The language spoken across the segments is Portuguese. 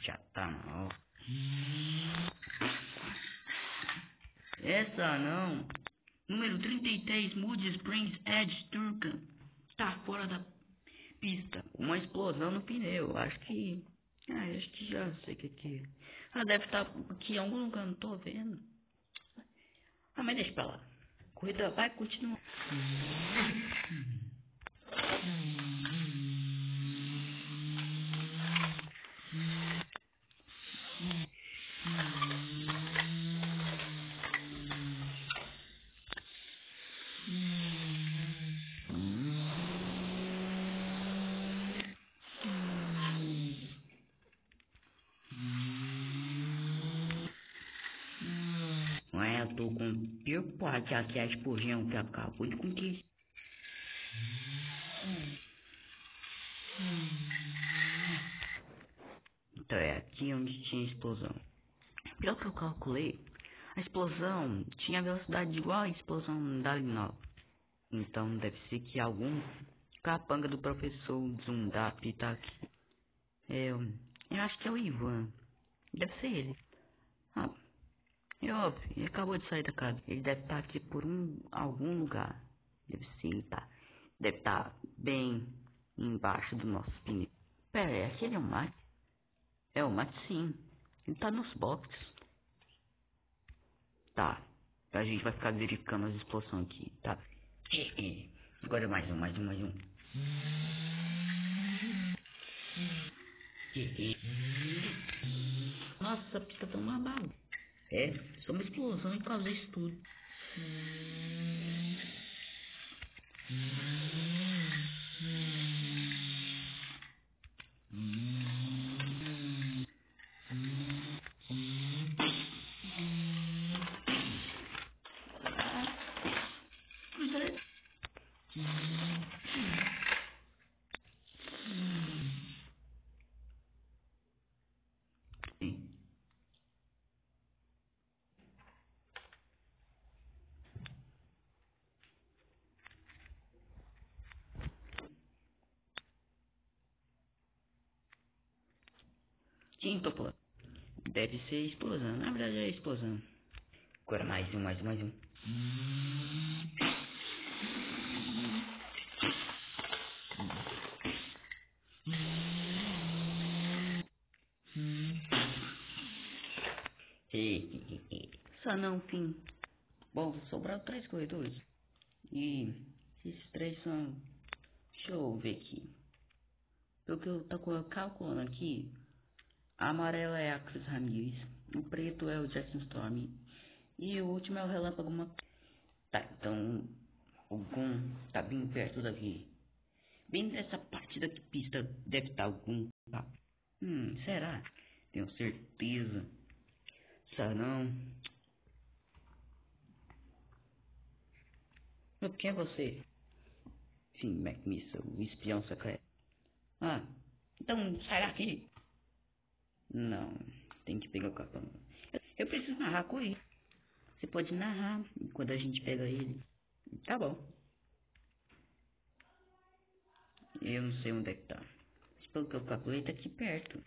Já tá na hora. Essa não. Número 33, Moody Springs Edge Turcan. Tá fora da pista. Uma explosão no pneu. Acho que já sei o que é. Ela deve estar aqui em algum lugar, não tô vendo. Mas deixa pra lá. A corrida vai continuar. Eu tô com preocupado aqui a explosão que acabou de acontecer. Então é aqui onde tinha explosão. Pelo que eu calculei, a explosão tinha velocidade igual à explosão da Linol. Então deve ser que algum capanga do professor Zundap tá aqui. Eu acho que é o Ivan. Deve ser ele. É óbvio, ele acabou de sair da casa. Ele deve estar aqui por algum lugar. Deve estar bem embaixo do nosso pneu. Pera aí, aquele é o Matt? É o Matt, sim. Ele tá nos boxes. Tá. A gente vai ficar verificando as explosões aqui, tá? Agora mais um. Nossa, a pista tá uma bagunça. Só uma explosão e causou isso tudo. Sim, Topo. Deve ser explosão. Na verdade é explosão. Agora mais um. Só não, fim. Bom, sobraram 3 corredores. E esses 3 são... Deixa eu ver aqui. Pelo que eu tô calculando aqui, a amarela é a Chris Ramirez, o preto é o Jackson Storm e o último é o Relâmpago Tá, então o Gun tá bem perto daqui. Bem nessa parte da pista deve estar algum. Será? Tenho certeza. Será não? Mas quem é você? Sim, McMissile, o espião secreto. Então sai daqui. Não, tem que pegar o capão. Eu preciso narrar com ele. Você pode narrar quando a gente pega ele. Tá bom. Eu não sei onde é que tá. Mas pelo que eu calculei, tá aqui perto.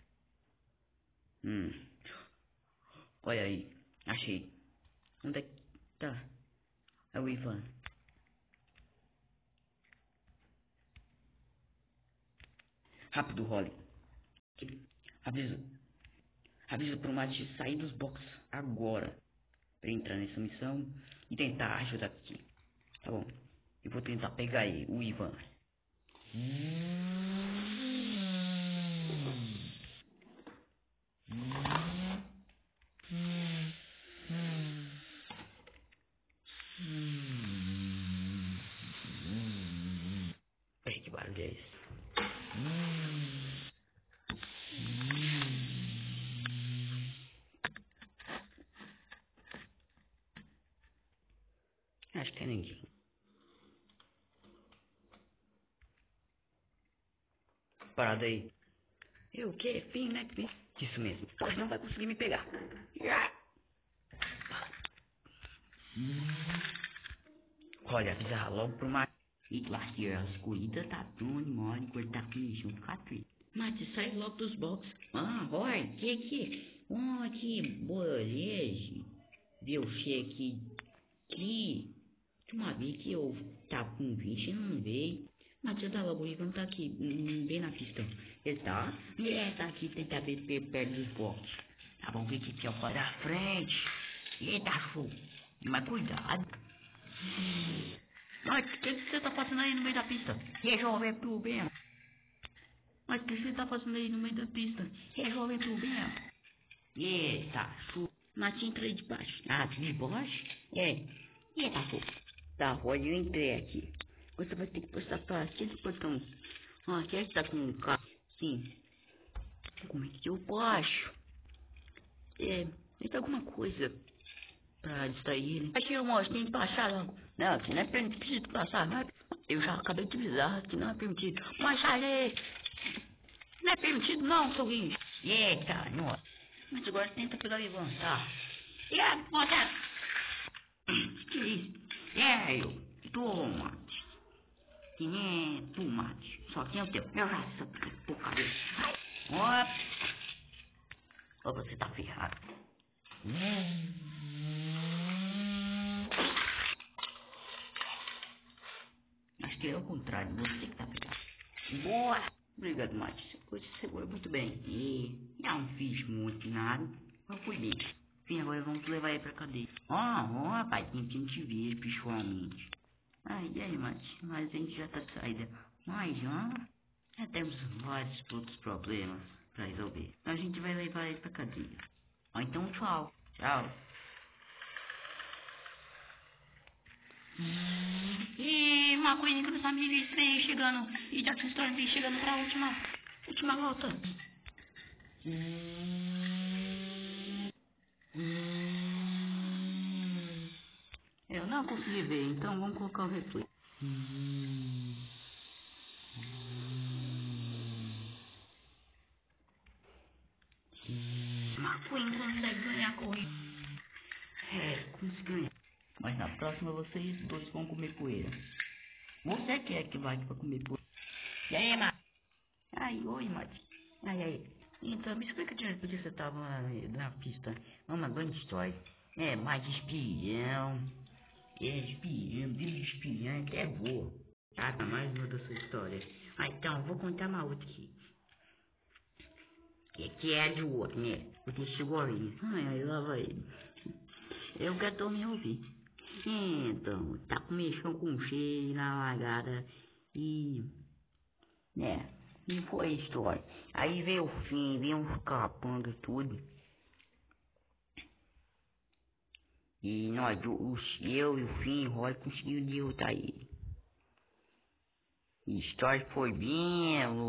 Olha aí. Achei. Onde é que tá? É o Ivan. Rápido, Holly. Avisa pro Matt sair dos boxes agora. Pra entrar nessa missão e tentar ajudar aqui. Tá bom. Eu vou tentar pegar ele, o Ivan. Peraí, que barulho é esse? Acho que é ninguém. Parada aí. Eu o quê? Fim, né? Isso mesmo. Pode não vai conseguir me pegar. Olha, avisa logo pro Matt. E claro que as corridas tá tudo mole, cortar com junto com a trilha. Mate, sai logo dos boxes. Roy, que? Que beleza. Viu, você que uma vez que eu tava com 20 não veio. Mas você tá logo aí, não tá aqui, bem na pista. Ele tá? Tá aqui, tenta ver perto dos boxes. Tá bom, ver que tinha para frente. Eita, show. Mas cuidado. Mas o que você tá fazendo aí no meio da pista? Jovem pro bem. Mas o que você tá fazendo aí no meio da pista? Jovem pro bem. Eita, show. Mas entrei de baixo. De baixo? Eita, show. Tá, Roy, eu entrei aqui. Você vai ter que passar para aquele botão. Aqui é que tá com o carro. Sim. Como é que eu baixo? Tem alguma coisa pra distrair ele. Aqui eu mostro, tem que baixar logo. Não, aqui não é permitido passar, não é? Eu já acabei de avisar que não é permitido. Mas aí, não é permitido não, seu guincho. Eita, nossa. Mas agora tenta pegar e levantar. Moça! Que isso? Eu. Toma. Tomate. Só tem o teu. Eu já sei por cabeça. Ó, você tá ferrado. Acho que é o contrário, você que tá ferrado. Boa! Obrigado, Mate. Você segura muito bem. Não fiz muito nada. Eu fui bem. Enfim, agora vamos levar ele pra cadeia. Pai, tem que te ver pessoalmente. E aí, Mate? Mas a gente já tá de saída. Mas, já temos vários outros problemas pra resolver. Então a gente vai levar ele pra cadeia. Então, tchau. Tchau. Uma coisa que os amigos vem chegando. E Jackson Storm vem chegando pra última volta. Eu não consegui ver, então vamos colocar o replay. McQueen consegue ganhar a corrida. Consegui ganhar. Mas na próxima vocês dois vão comer poeira. Você quer que vai pra comer poeira? E aí, Mate? Oi, Mate. Aí. Então, me explica direito porque você tava na pista. Uma grande história. Mais espião. Espião, vida de espião, até voa. Tá mais uma da sua história. Então, vou contar uma outra aqui. Que é de outro, né? Porque chegou ali. Lá vai ele. Eu quero me ouvir. Então, tá começando com cheio na largada e... E foi a história. Aí veio o fim, veio uns capangas e tudo. E eu e o Finn, o Roy conseguiu derrotar ele. A história foi bem